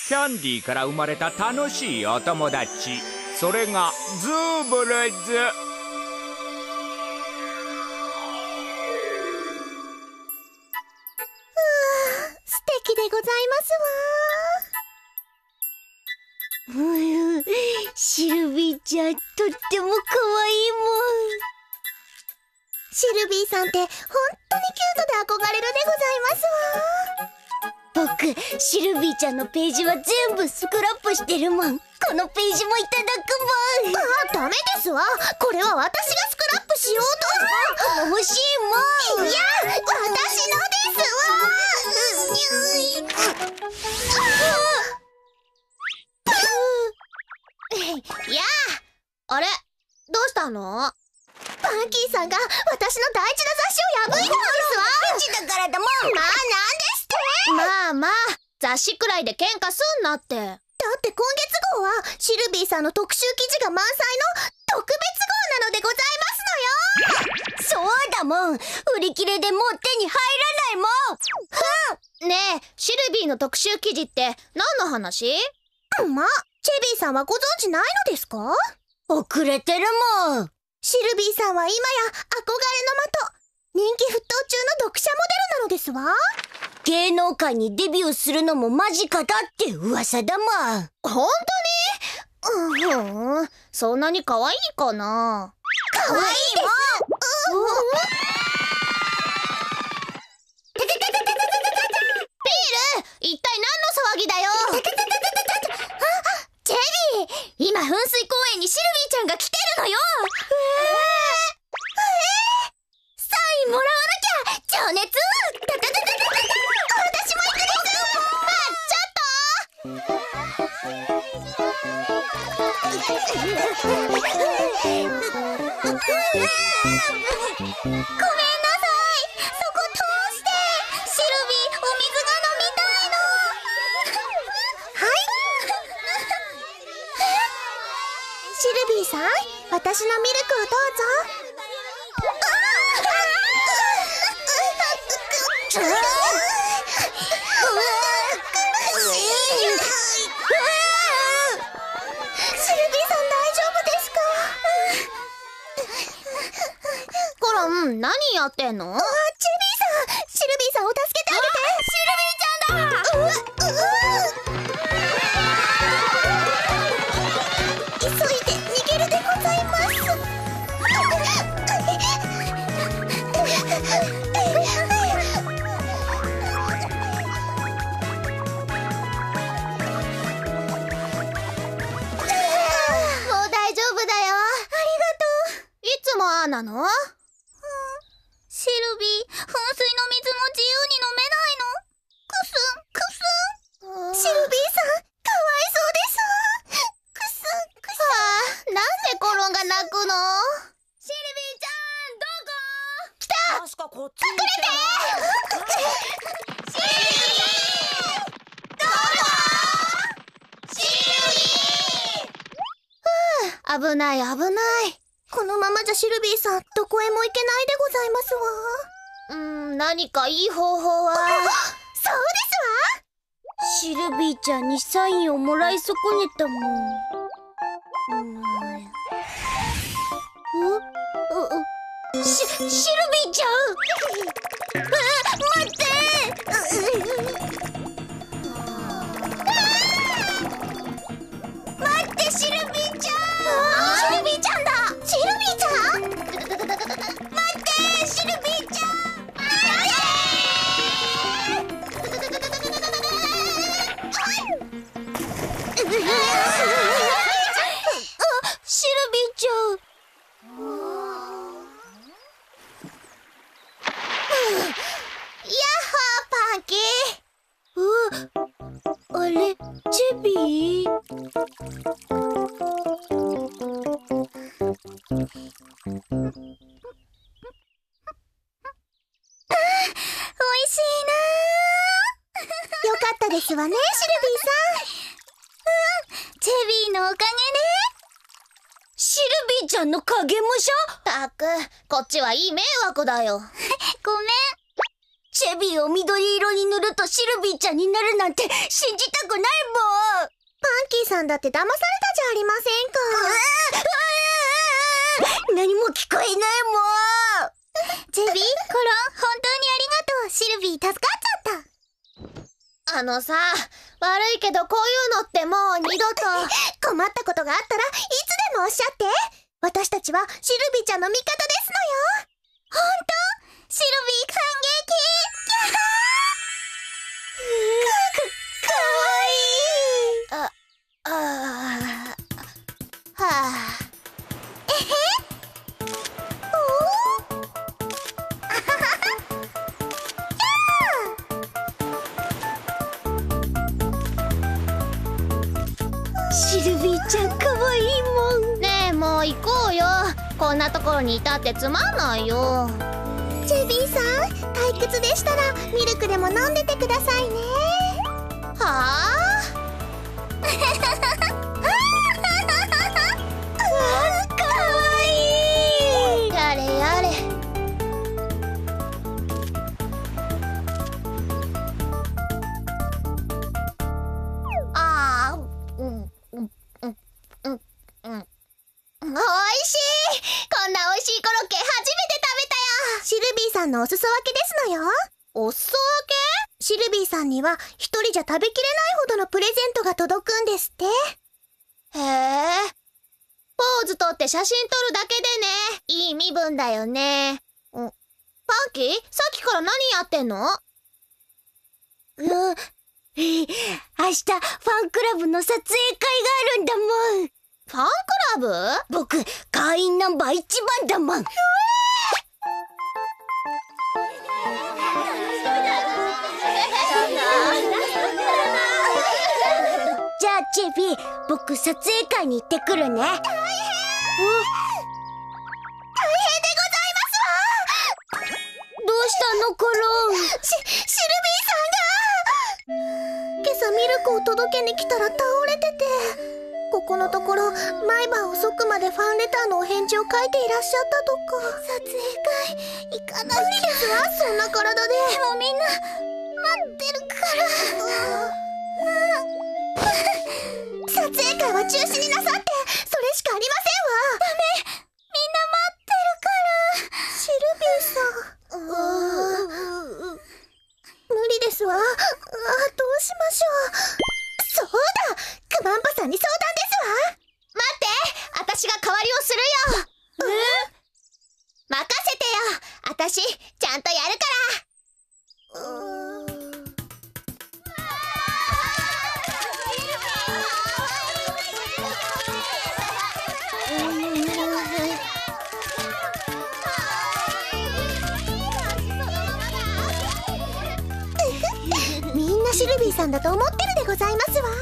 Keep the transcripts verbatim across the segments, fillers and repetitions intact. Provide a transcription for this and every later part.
キャンディーから生まれた楽しいお友達、それがズーブルズ。 素敵でございますわ。うん、シルビーちゃん、とっても可愛いもん。シルビーさんって本当にキュートで憧れるでございますわ。僕、シルビーちゃんのページは全部スクラップしてるもん。このページもいただくもん。ああ、ダメですわ。これは私がスクラップしようと。欲しいもん。いや、私のですわ。いやあ、あれ、どうしたの？パンキーさんが私の大事な雑誌を破いたのですわ。ペチだからだもん。まあ、なんですって。まあまあ、雑誌くらいで喧嘩すんなって。だって今月号はシルビーさんの特集記事が満載の特別号なのでございますのよ。そうだもん。売り切れでもう手に入らないもん。ふん。ねえ、シルビーの特集記事って何の話？ま、チェビーさんはご存知ないのですか？遅れてるもん。シルビーさんは今や憧れの的、人気沸騰中の読者モデルなのですわ。芸能界にデビューするのも間近だって噂だもん。本当に？うん、そんなに可愛いかな？可愛いもん。うん。ピール、一体何の騒ぎだよ。チェビー、今噴水公園にシルビーちゃんが来てるのよ。サインもらわなきゃ。情熱。タタタタタタタ。私も行くです。あ、ちょっと。ごめんなさい。そこ通して。シルビー、お水が飲みたいの。はい。シルビーさん、私のミルクをどうぞ。シルビーさん、大丈夫ですか？コロン、何やってんの？あ、チェビーさん、シルビーさんを助けてあげて。シルビーちゃんだ。うう急いで逃げるでございます。なの？シルビー、噴水の水も自由に飲めないの？クスンクスン。シルビーさん、かわいそうです。クスンクスン。はあ、なんでコロンが泣くの？シルビーちゃん、どこ？来た！確かこっちに来て。シルビー！どこ？シルビー！はあ、危ない危ない。このままじゃシルビーさん、どこへも行けないでございますわ。うーん、何かいい方法は。そうですわ。シルビーちゃんにサインをもらい損ねたもん。うん。う、う、し、シルビーちゃん。あ、待って。待って、シルビーちゃん。シルビーちゃんだ。シルビーちゃん？待って、シルビーちゃん！待って！あ、シルビーちゃん。やっほー、パンキー。あ、あれ、チェビー？ですわね、シルビーさん。うん、チェビーのおかげね。シルビーちゃんの影武者？たく、こっちはいい迷惑だよ。ごめん。 チェビーを緑色に塗るとシルビーちゃんになるなんて信じたくないもん。パンキーさんだって騙されたじゃありませんか。何も聞こえないもん。チェビー、コロン、本当にありがとう。シルビー助かっちゃった。あのさ、悪いけどこういうのってもう二度と。困ったことがあったらいつでもおっしゃって。私たちはシルビーちゃんの味方ですのよ。ほんと？シルビー感激！か、か、かわいい。あ、あー、はぁ。えへ？おー？あははは。シルビーちゃんかわいいもん。ねえ、もう行こうよ。こんなところにいたってつまんないよ。チェビーさん、退屈でしたらミルクでも飲んでてくださいね。はあかわいい。やれやれ。あー、うんうんうんうんうん、おいしい。こんなおいしいコロッケ初めて食べたよ。シルビーさんのお裾分けですのよ。お裾分け？シルビーさんには一人じゃ食べきれないほどのプレゼントが届くんですって。へえ。ポーズ取って写真撮るだけでね。いい身分だよね。パンキー、さっきから何やってんの？うん。明日、ファンクラブの撮影会があるんだもん。ファンクラブ？僕、会員ナンバー一番だもん。じゃあチェビー、僕撮影会に行ってくるね。大変、大変でございますわ。どうしたのコロン？し、シルビーさんが今朝ミルクを届けに来たら倒れてて、ここのところ毎晩遅くまでファンレターのお返事を書いていらっしゃったとか。撮影会行かない。無理ですわ、そんな体で。でもみんな待ってるから。撮影会は中止になさって。それしかありませんわ。ダメ、みんな待ってるから。シルビーさん、無理ですわ。あ、どうしましょう。そうだ、クマンパさんに相談ですわ。待って、私が代わりをするよ。え？任せてよ。私ちゃんとやるから。うーん。みんなシルビーさんだと思ってるでございますわ。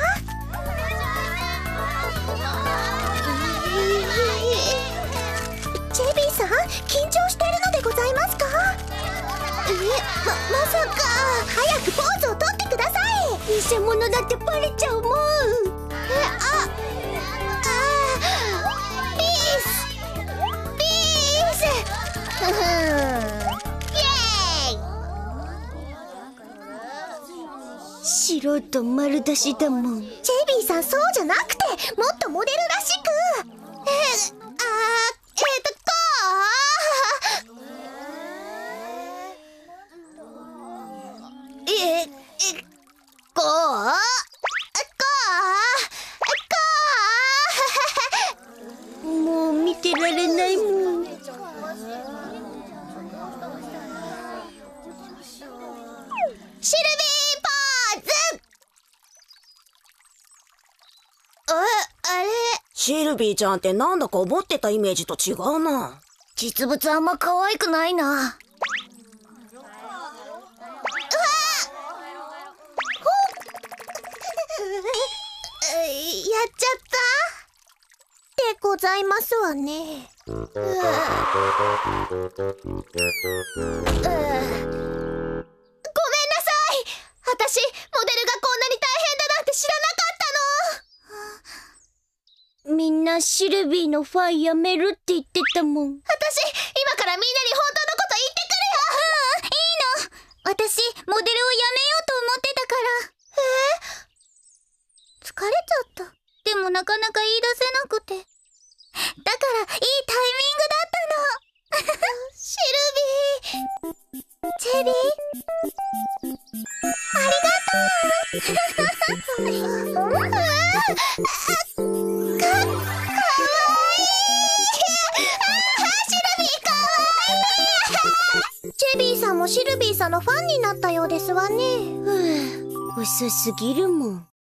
チェビーさん、緊張しているのでございますか？え、ま、まさか。早くポーズを取ってください。偽物だってバレちゃうもん。え、あ、あー、ピースピース。ふふん、イエーイ。素人丸出しだもん。チェビーさん、そうじゃなくてもっとモデルらしく。え、あー、えーとこう？え、え、こう？こう？もう見てられないもん。シルビーポーズ。あ、あれ？ シルビーちゃんってなんだか思ってたイメージと違うな。 実物あんま可愛くないな。うわ！やっちゃったでございますわね。うわ。うわ。ごめんなさい。私、モデルがこんなに大変だなんて知らなかったの。みんなシルビーのファンやめるって言ってたもん。私、今からみんなに本当のこと言ってくるよ。うん、いいの。 私、モデルをやめようと思ってたから。えー、疲れちゃった。でもなかなか言い出せなくて。だから、いいタイミングだったの。シルビー。チェリー。ありがとう。うわあ、か、かわいい。あ、シルビーかわいい。チェビーさんもシルビーさんのファンになったようですわね。 ふぅ、遅すぎるもん。